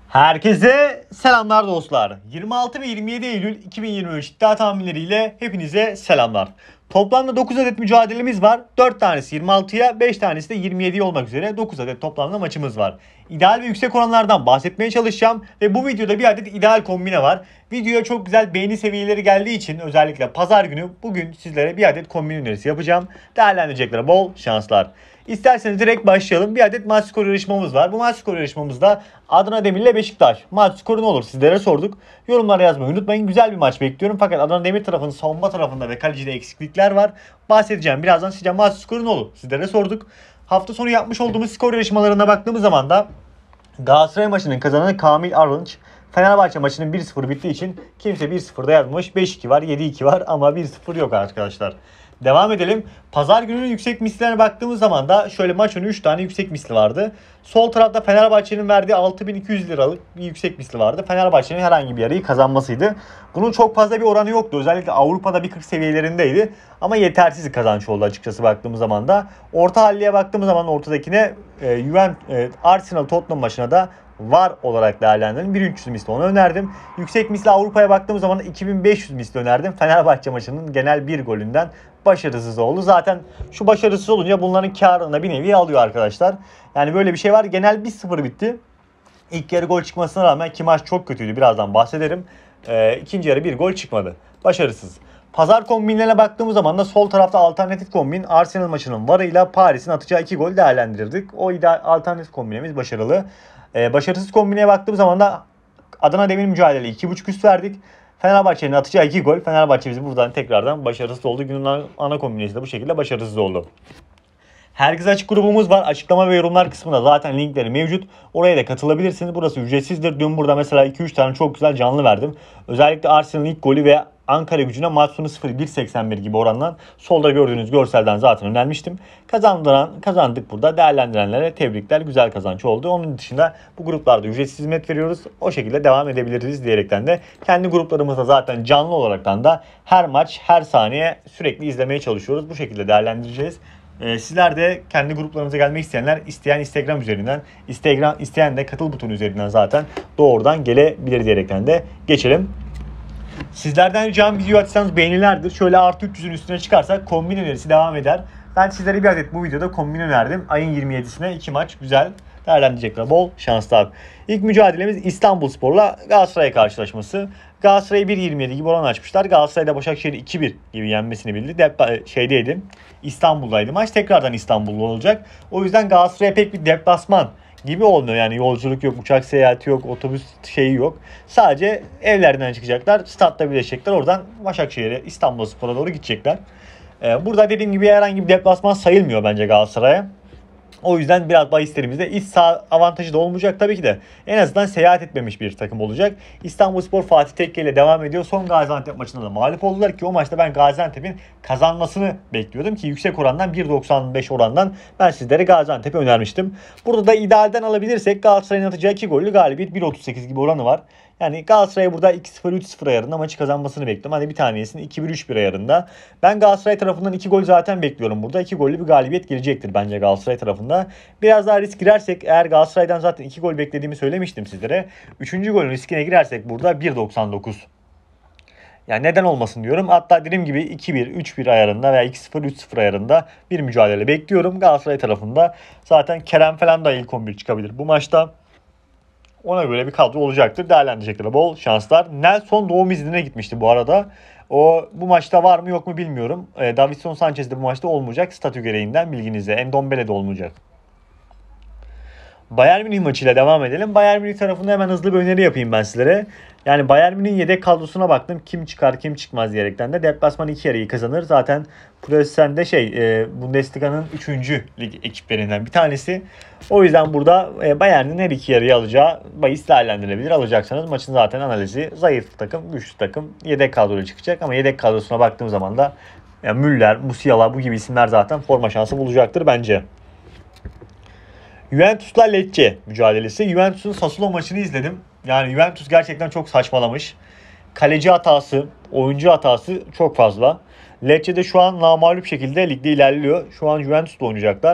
Herkese selamlar dostlar. 26 ve 27 Eylül 2023 iddia tahminleriyle hepinize selamlar. Toplamda 9 adet mücadelemiz var. 4 tanesi 26'ya, 5 tanesi de 27'ye olmak üzere 9 adet toplamda maçımız var. İdeal ve yüksek oranlardan bahsetmeye çalışacağım ve bu videoda bir adet ideal kombine var. Videoya çok güzel beğeni seviyeleri geldiği için özellikle pazar günü bugün sizlere bir adet kombine önerisi yapacağım. Değerlendireceklere bol şanslar. İsterseniz direkt başlayalım. Bir adet maç skoru yarışmamız var. Bu maç skoru yarışmamızda Adana Demir ile Beşiktaş. Maç skoru ne olur sizlere sorduk. Yorumlara yazmayı unutmayın. Güzel bir maç bekliyorum. Fakat Adana Demir tarafının savunma tarafında ve kalecide eksiklikler var. Bahsedeceğim. Birazdan size maç skoru ne olur sizlere sorduk. Hafta sonu yapmış olduğumuz skor yarışmalarına baktığımız zaman da Galatasaray maçının kazananı Kamil Arınç. Fenerbahçe maçının 1-0 bittiği için kimse 1-0'da yazmış. 5-2 var, 7-2 var ama 1-0 yok arkadaşlar. Devam edelim. Pazar gününün yüksek mislerine baktığımız zaman da şöyle maç önü 3 tane yüksek misli vardı. Sol tarafta Fenerbahçe'nin verdiği 6.200 liralık bir yüksek misli vardı. Fenerbahçe'nin herhangi bir yarıyı kazanmasıydı. Bunun çok fazla bir oranı yoktu. Özellikle Avrupa'da 1.40 seviyelerindeydi. Ama yetersiz bir kazanç oldu açıkçası baktığımız zaman da. Orta halliye baktığımız zaman ortadakine Arsenal Tottenham maçına da var olarak değerlendirelim. 1300 misli onu önerdim. Yüksek misli Avrupa'ya baktığımız zaman da 2500 misli önerdim. Fenerbahçe maçının genel bir golünden başarısız oldu. Zaten şu başarısız olunca bunların karını bir nevi alıyor arkadaşlar. Yani böyle bir şey var. Genel 1-0 bitti. İlk yarı gol çıkmasına rağmen ki maç çok kötüydü. Birazdan bahsederim. İkinci yarı bir gol çıkmadı. Başarısız. Pazar kombinlerine baktığımız zaman da sol tarafta alternatif kombin Arsenal maçının varıyla Paris'in atacağı 2 gol değerlendirirdik. O alternatif kombinemiz başarılı. Başarısız kombineye baktığımız zaman da Adana Demir mücadele 2.5 üst verdik. Fenerbahçe'nin atacağı 2 gol. Fenerbahçe bizi buradan tekrardan başarısız oldu. Günün ana kombinesi de bu şekilde başarısız oldu. Herkese açık grubumuz var. Açıklama ve yorumlar kısmında zaten linkleri mevcut. Oraya da katılabilirsiniz. Burası ücretsizdir. Dün burada mesela 2-3 tane çok güzel canlı verdim. Özellikle Arsenal'ın ilk golü ve Ankara Gücü'ne maç sonu 0-1.81 gibi orandan solda gördüğünüz görselden zaten önermiştim. Kazandık burada. Değerlendirenlere tebrikler. Güzel kazanç oldu. Onun dışında bu gruplarda ücretsiz hizmet veriyoruz. O şekilde devam edebiliriz diyerekten de kendi gruplarımızda zaten canlı olaraktan da her maç her saniye sürekli izlemeye çalışıyoruz. Bu şekilde değerlendireceğiz. Sizler de kendi gruplarınıza gelmek isteyenler isteyen Instagram üzerinden, isteyen de katıl butonu üzerinden zaten doğrudan gelebilir diyerekten de geçelim. Sizlerden ricam video atsanız beğenilerdir. Şöyle artı 300'ün üstüne çıkarsak kombin önerisi devam eder. Ben sizlere bir adet bu videoda kombin önerdim. Ayın 27'sine 2 maç güzel değerlendirecekler. Bol şanslar. İlk mücadelemiz İstanbulspor'la Galatasaray karşılaşması. Galatasaray 1.27 gibi oran açmışlar. Galatasaray'da Başakşehir 2-1 gibi yenmesini bildi. Şeydeydi. İstanbul'daydı maç. Tekrardan İstanbul'da olacak. O yüzden Galatasaray'a pek bir deplasman gibi olmuyor. Yani yolculuk yok, uçak seyahati yok, otobüs şeyi yok. Sadece evlerinden çıkacaklar. Statta birleşecekler. Oradan Başakşehir'e, İstanbulspor'a doğru gidecekler. Burada dediğim gibi herhangi bir deplasman sayılmıyor bence Galatasaray'a. O yüzden biraz bahislerimizde iç saha avantajı da olmayacak tabii ki de. En azından seyahat etmemiş bir takım olacak. İstanbulspor Fatih Tekke ile devam ediyor. Son Gaziantep maçında da mağlup oldular ki o maçta ben Gaziantep'in kazanmasını bekliyordum ki yüksek orandan 1.95 orandan ben sizlere Gaziantep'i önermiştim. Burada da idealden alabilirsek Galatasaray'ın atacağı 2 gollü galibiyet 1.38 gibi oranı var. Yani Galatasaray burada 2-0 3-0 ayarında maçı kazanmasını bekliyorum. Hadi bir tanesini 2-1 3-1 ayarında. Ben Galatasaray tarafından 2 gol zaten bekliyorum burada. 2 gollü bir galibiyet gelecektir bence Galatasaray tarafında. Biraz daha risk girersek eğer Galatasaray'dan zaten 2 gol beklediğimi söylemiştim sizlere. 3. golün riskine girersek burada 1.99. Yani neden olmasın diyorum. Hatta dediğim gibi 2-1, 3-1 ayarında veya 2-0, 3-0 ayarında bir mücadele bekliyorum. Galatasaray tarafında zaten Kerem falan da ilk 11 çıkabilir bu maçta. Ona göre bir kadro olacaktır. Değerlendirecekler. Bol şanslar. Nelson doğum iznine gitmişti bu arada. O bu maçta var mı yok mu bilmiyorum. Davinson Sanchez de bu maçta olmayacak. Statü gereğinden bilginize. Endombele de olmayacak. Bayern Münih maçıyla devam edelim. Bayern Münih tarafında hemen hızlı bir öneri yapayım ben sizlere. Yani Bayern Münih'in yedek kadrosuna baktım. Kim çıkar kim çıkmaz diyerekten de deplasman 2 yarıyı kazanır. Zaten Preußen'de Bundesliga'nın 3. lig ekiplerinden bir tanesi. O yüzden burada Bayern'in her 2 yarıyı alacağı bahis değerlendirilebilir. Alacaksanız maçın zaten analizi zayıf takım, güçlü takım yedek kadroyla çıkacak. Ama yedek kadrosuna baktığım zaman da Müller, Musiala bu gibi isimler zaten forma şansı bulacaktır bence. Juventus'la Lecce mücadelesi. Juventus'un Sassuolo maçını izledim. Yani Juventus gerçekten çok saçmalamış. Kaleci hatası, oyuncu hatası çok fazla. Lecce de şu an namağlup şekilde ligde ilerliyor. Şu an Juventus'la oynayacaklar.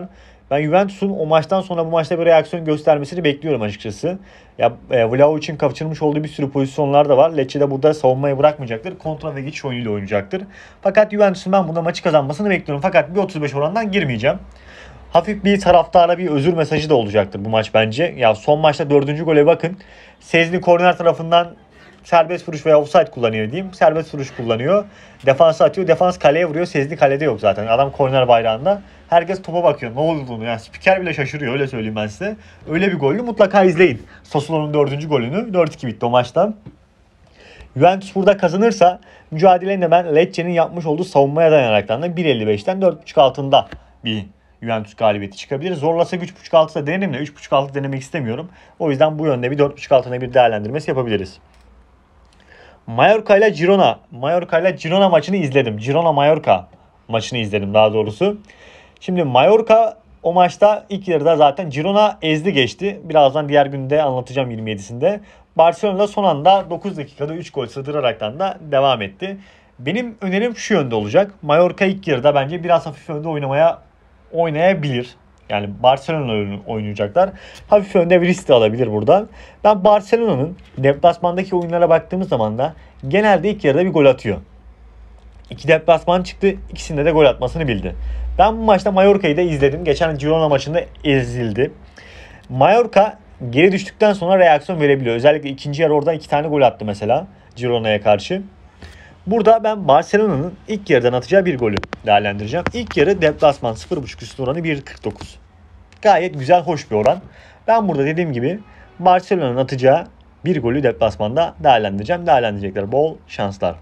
Ben Juventus'un o maçtan sonra bu maçta bir reaksiyon göstermesini bekliyorum açıkçası. Ya Vlahovic'in kaçırmış olduğu bir sürü pozisyonlar da var. Lecce de burada savunmayı bırakmayacaktır. Kontra ve geçiş oyunuyla oynayacaktır. Fakat Juventus'un ben bunda maçı kazanmasını bekliyorum. Fakat bir 35 orandan girmeyeceğim. Hafif bir taraftara bir özür mesajı da olacaktır bu maç bence. Ya son maçta 4. gole bakın. Szczęsny korner tarafından serbest vuruş veya offside kullanıyor diyeyim. Serbest vuruş kullanıyor. Defansa atıyor. Defans kaleye vuruyor. Szczęsny kalede yok zaten. Adam korner bayrağında. Herkes topa bakıyor. Ne olduğunu. Yani spiker bile şaşırıyor. Öyle söyleyeyim ben size. Öyle bir gollü mutlaka izleyin. Sassuolo'nun 4. golünü. 4-2 bitti o maçta. Juventus burada kazanırsa mücadelenin de ben Lecce'nin yapmış olduğu savunmaya dayanaraktan da 1.55'ten 4.5 altında bir Juventus galibiyeti çıkabilir. Zorlasa 3.5 altı da denerim de 3.5 altı denemek istemiyorum. O yüzden bu yönde bir 4.5 altına bir değerlendirmesi yapabiliriz. Mallorca ile Girona. Mallorca ile Girona maçını izledim. Girona-Mallorca maçını izledim daha doğrusu. Şimdi Mallorca o maçta ilk yarıda zaten Girona ezdi geçti. Birazdan diğer günde anlatacağım 27'sinde. Barcelona son anda 9 dakikada 3 gol sığdıraraktan da devam etti. Benim önerim şu yönde olacak. Mallorca ilk yarıda bence biraz hafif önde oynayabilir. Yani Barcelona oynayacaklar. Hafif önde bir risk de alabilir burada. Ben Barcelona'nın deplasmandaki oyunlara baktığımız zaman da genelde ilk yarıda bir gol atıyor. 2 deplasman çıktı. İkisinde de gol atmasını bildi. Ben bu maçta Mallorca'yı da izledim. Geçen Girona maçında ezildi. Mallorca geri düştükten sonra reaksiyon verebiliyor. Özellikle ikinci yarı orada 2 tane gol attı mesela Girona'ya karşı. Burada ben Barcelona'nın ilk yarıdan atacağı bir golü değerlendireceğim. İlk yarı deplasman 0.5 üstü oranı 1.49. Gayet güzel, hoş bir oran. Ben burada dediğim gibi Barcelona'nın atacağı bir golü deplasmanda değerlendireceğim. Değerlendirecekler. Bol şanslar.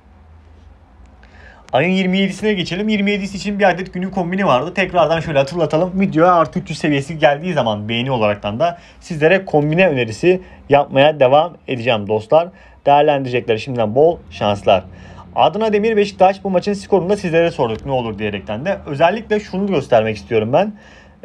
Ayın 27'sine geçelim. 27'si için bir adet günlük kombini vardı. Tekrardan şöyle hatırlatalım. Videoya artı 300 seviyesi geldiği zaman beğeni olaraktan da sizlere kombine önerisi yapmaya devam edeceğim dostlar. Değerlendirecekler. Şimdiden bol şanslar. Adana Demir Beşiktaş bu maçın skorunu da sizlere sorduk ne olur diyerekten de. Özellikle şunu göstermek istiyorum ben.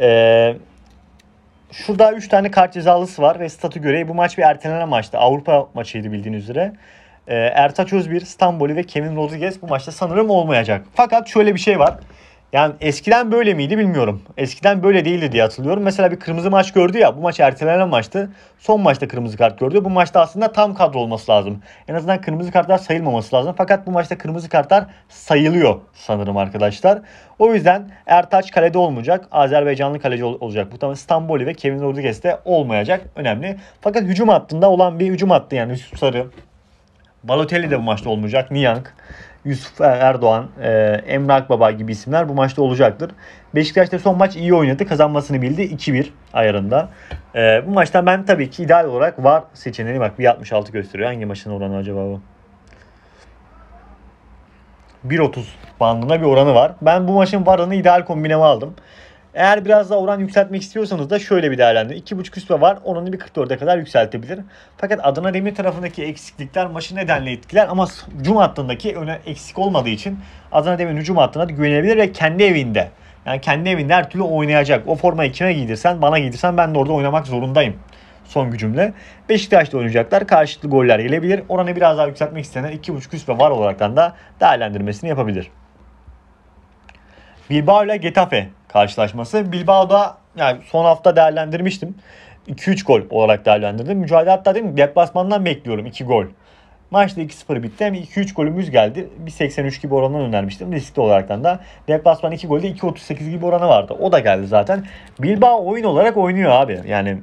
Şurada 3 tane kart cezalısı var ve statü gereği bu maç bir ertelenen maçtı. Avrupa maçıydı bildiğiniz üzere. Ertaç Özbir, Stamboli ve Kevin Rodriguez bu maçta sanırım olmayacak. Fakat şöyle bir şey var. Yani eskiden böyle miydi bilmiyorum. Eskiden böyle değildi diye hatırlıyorum. Mesela bir kırmızı maç gördü ya. Bu maç ertelenen maçtı. Son maçta kırmızı kart gördü. Bu maçta aslında tam kadro olması lazım. En azından kırmızı kartlar sayılmaması lazım. Fakat bu maçta kırmızı kartlar sayılıyor sanırım arkadaşlar. O yüzden Ertaç kalede olmayacak. Azerbaycanlı kaleci olacak. Bu tam Stamboli ve Kevin Rodriguez de olmayacak. Önemli. Fakat hücum hattında olan bir hücum hattı yani Yusuf Sarı. Balotelli de bu maçta olmayacak. Niyank, Yusuf Erdoğan, Emre Akbaba gibi isimler bu maçta olacaktır. Beşiktaş da son maç iyi oynadı. Kazanmasını bildi. 2-1 ayarında. Bu maçtan ben tabii ki ideal olarak VAR seçeneğini bak 1.66 gösteriyor. Hangi maçın oranı acaba bu? 1.30 bandına bir oranı var. Ben bu maçın VAR'ını ideal kombineme aldım. Eğer biraz daha oran yükseltmek istiyorsanız da şöyle bir değerlendirin. 2.5 üstü var. Oranı bir 44'e kadar yükseltebilir. Fakat Adana Demir tarafındaki eksiklikler maçı nedenle etkiler. Ama hücum hattındaki eksik olmadığı için Adana Demir'in hücum hattına da güvenebilir ve kendi evinde. Yani kendi evinde her türlü oynayacak. O formayı kime giydirsen, bana giydirsen ben de orada oynamak zorundayım. Son gücümle. Beşiktaş'ta oynayacaklar. Karşılıklı goller gelebilir. Oranı biraz daha yükseltmek isteyenler 2.5 üst ve var olaraktan da değerlendirmesini yapabilir. Bilbao ile Getafe karşılaşması. Bilbao'da yani son hafta değerlendirmiştim. 2-3 gol olarak değerlendirdim. Mücadele hatta değil mi? Deplasmandan bekliyorum 2 gol. Maçta 2-0 bitti. Hem 2-3 golümüz geldi. 1.83 gibi orandan önermiştim. Riskli olaraktan da. Deplasman 2 golde 2.38 gibi oranı vardı. O da geldi zaten. Bilbao oyun olarak oynuyor abi. Yani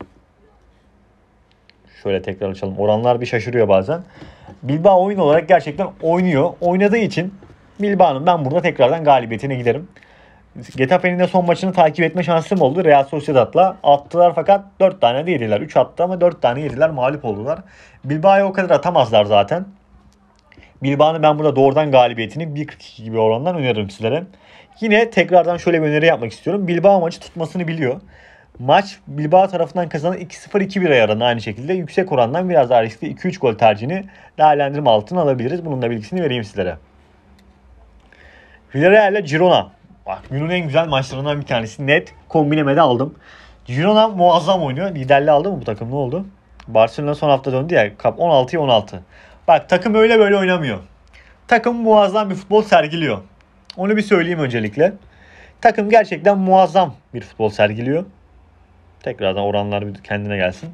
şöyle tekrar açalım. Oranlar bir şaşırıyor bazen. Bilbao oyun olarak gerçekten oynuyor. Oynadığı için Bilbao'nun ben burada tekrardan galibiyetine giderim. Getafe'nin de son maçını takip etme şansım oldu. Real Sociedad'la attılar fakat 4 tane de yediler. 3 attı ama 4 tane yediler. Mağlup oldular. Bilbao'ya o kadar atamazlar zaten. Bilbao'nun ben burada doğrudan galibiyetini 1.42 gibi orandan öneririm sizlere. Yine tekrardan şöyle bir öneri yapmak istiyorum. Bilbao maçı tutmasını biliyor. Maç Bilbao tarafından kazanan 2-0-2-1 ayarında aynı şekilde yüksek orandan biraz daha riskli 2-3 gol tercihini değerlendirme altına alabiliriz. Bunun da bilgisini vereyim sizlere. Villarreal ile Girona. Bak günün en güzel maçlarından bir tanesi. Net kombinemede aldım. Girona muazzam oynuyor. Liderliği aldı mı bu takım? Ne oldu? Barcelona son hafta döndü ya. 16'ya 16. Bak takım öyle böyle oynamıyor. Takım muazzam bir futbol sergiliyor. Onu bir söyleyeyim öncelikle. Takım gerçekten muazzam bir futbol sergiliyor. Tekrardan oranlar bir kendine gelsin.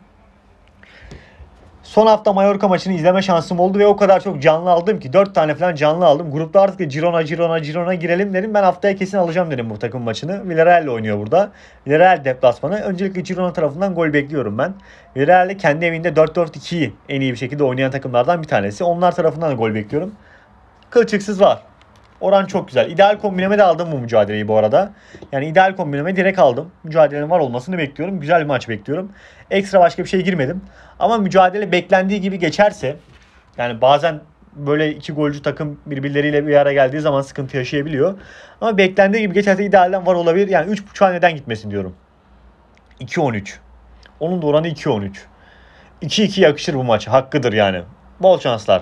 Son hafta Mallorca maçını izleme şansım oldu ve o kadar çok canlı aldım ki 4 tane falan canlı aldım. Grupta artık Girona girelim dedim. Ben haftaya kesin alacağım dedim bu takım maçını. Villarreal ile oynuyor burada. Villarreal deplasmanı. Öncelikle Girona tarafından gol bekliyorum ben. Villarreal kendi evinde 4-4-2'yi en iyi bir şekilde oynayan takımlardan bir tanesi. Onlar tarafından da gol bekliyorum. Kılçıksız var. Oran çok güzel. İdeal kombineme de aldım bu mücadeleyi bu arada. Yani ideal kombineme direkt aldım. Mücadelenin var olmasını bekliyorum. Güzel bir maç bekliyorum. Ekstra başka bir şey girmedim. Ama mücadele beklendiği gibi geçerse, yani bazen böyle iki golcü takım birbirleriyle bir araya geldiği zaman sıkıntı yaşayabiliyor. Ama beklendiği gibi geçerse idealden var olabilir. Yani 3.5'a neden gitmesin diyorum. 2.13. Onun da oranı 2.13. 2-2 yakışır bu maça. Hakkıdır yani. Bol şanslar.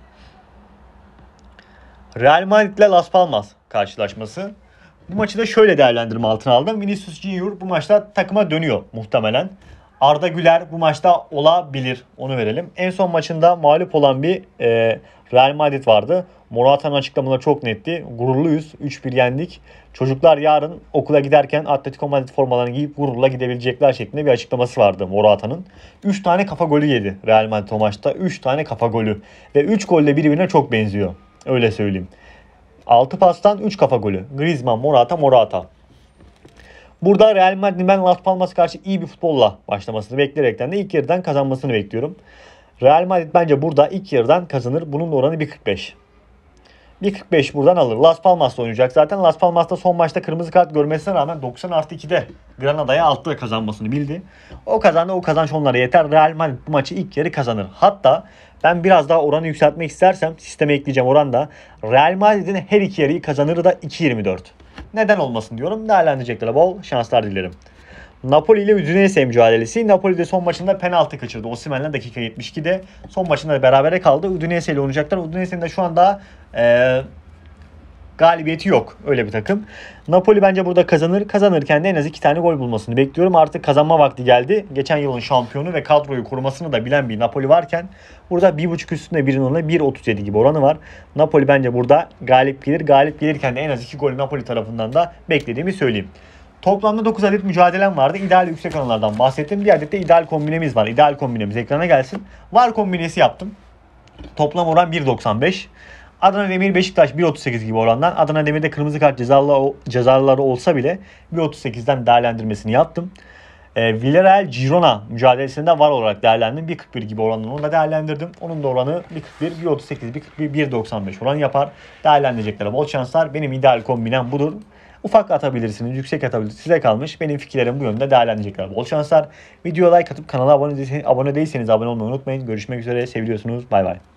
Real Madrid ile Las Palmas karşılaşması. Bu maçı da şöyle değerlendirme altına aldım. Vinicius Junior bu maçta takıma dönüyor muhtemelen. Arda Güler bu maçta olabilir. Onu verelim. En son maçında mağlup olan bir Real Madrid vardı. Morata'nın açıklamaları çok netti. Gururluyuz. 3-1 yendik. Çocuklar yarın okula giderken Atletico Madrid formalarını giyip gururla gidebilecekler şeklinde bir açıklaması vardı Morata'nın. 3 tane kafa golü yedi Real Madrid o maçta. 3 tane kafa golü. Ve 3 gol de birbirine çok benziyor. Öyle söyleyeyim. 6 pastan 3 kafa golü. Griezmann, Morata. Burada Real Madrid'in ben Las Palmas'a karşı iyi bir futbolla başlamasını bekleyerekten de ilk yarıdan kazanmasını bekliyorum. Real Madrid bence burada ilk yarıdan kazanır. Bunun da oranı 1.45. 1.45 buradan alır. Las Palmas'ta oynayacak. Zaten Las Palmas'ta son maçta kırmızı kart görmesine rağmen 90+2'de Granada'ya 6'da kazanmasını bildi. O kazandı. O kazanç onlara yeter. Real Madrid bu maçı ilk yarı kazanır. Hatta ben biraz daha oranı yükseltmek istersem sisteme ekleyeceğim oranda Real Madrid'in her iki yarıyı kazanırı da 2.24. Neden olmasın diyorum. Değerlendirecekler. Bol şanslar dilerim. Napoli ile Udinese mücadelesi. Napoli de son maçında penaltı kaçırdı. Osimhen'le dakika 72'de. Son maçında da berabere kaldı. Udinese ile oynayacaklar. Udinese'nin de şu anda galibiyeti yok. Öyle bir takım. Napoli bence burada kazanır. Kazanırken de en az 2 tane gol bulmasını bekliyorum. Artık kazanma vakti geldi. Geçen yılın şampiyonu ve kadroyu korumasını da bilen bir Napoli varken burada 1.5 üstünde birinin oranı 1.37 gibi oranı var. Napoli bence burada galip gelir. Galip gelirken de en az 2 gol Napoli tarafından da beklediğimi söyleyeyim. Toplamda 9 adet mücadelem vardı. İdeal yüksek oranlardan bahsettim. Bir adet de ideal kombinemiz var. İdeal kombinemiz ekrana gelsin. Var kombinesi yaptım. Toplam oran 1.95. Adana Demir Beşiktaş 1.38 gibi orandan. Adana Demir'de kırmızı kart cezaları olsa bile 1.38'den değerlendirmesini yaptım. Villarreal Girona mücadelesinde var olarak değerlendim. 1.41 gibi orandan onu da değerlendirdim. Onun da oranı 1.41, 1.38, 1.41, 1.95 oran yapar. Değerlendirecekler. Bol şanslar. Benim ideal kombinem budur. Ufak atabilirsiniz, yüksek atabilirsiniz. Size kalmış. Benim fikirlerim bu yönde değerlendirecekler. Bol şanslar. Videoya like atıp kanala abone değilseniz abone olmayı unutmayın. Görüşmek üzere. Seviyorsunuz. Bay bay.